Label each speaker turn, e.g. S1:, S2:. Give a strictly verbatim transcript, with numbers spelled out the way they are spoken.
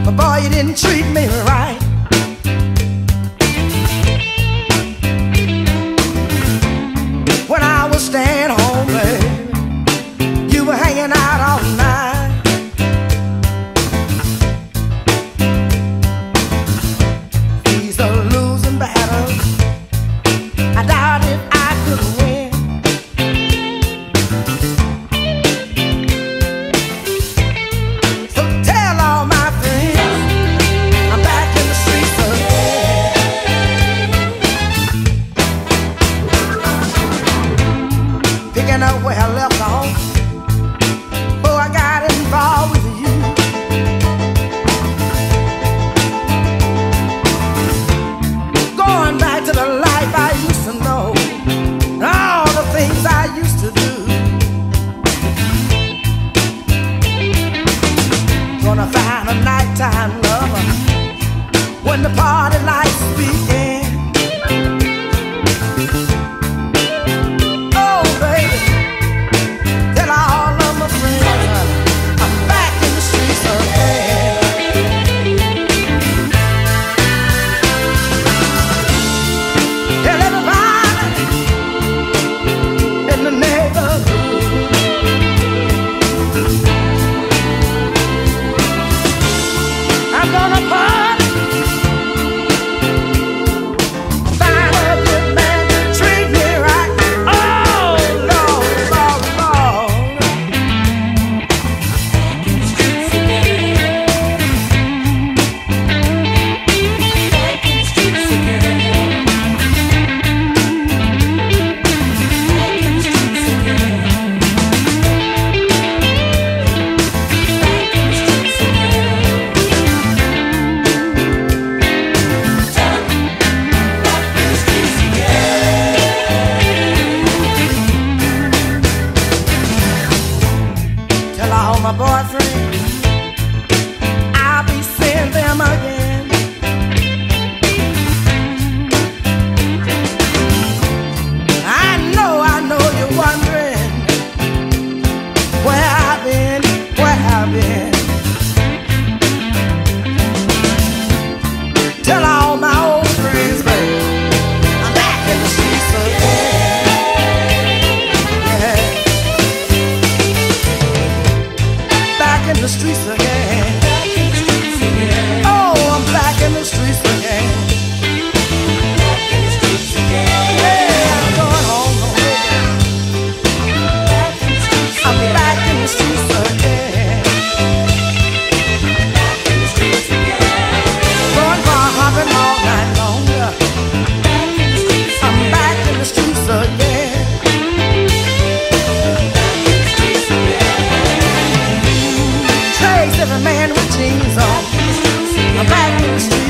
S1: But boy, you didn't treat me right. When I was staying home, baby, you were hanging out all night. These are losing battles. I doubt if I could win. So tell all my friends I'm back in the streets again, picking up where I left off. Oh, I got involved with you. Going back to the life I used to know, all the things I used to do. Gonna find a nighttime lover when the party lights begin. Oh baby, tell all of my friends I'm back in the streets again. Tell everybody in the neighborhood I'm gonna party, find a good man to treat me right. Oh Lord, Lord, Lord. Back in the streets again. Back in the streets again. Back in the streets again. Back in the streets again. Tell all my boyfriends I'll be seeing them again. I know, I know you're wondering where I've been, where I've been. Tell all my old friends, baby, I'm back in the streets again. Yeah. Back in the streets again. Oh, I'm back in the streets again. Yeah, I'm going home, no baby. I'm back in the streets again. Going for hopping all night long. I'm back in the streets again. Trace every man with jeans on. I'm back in the streets.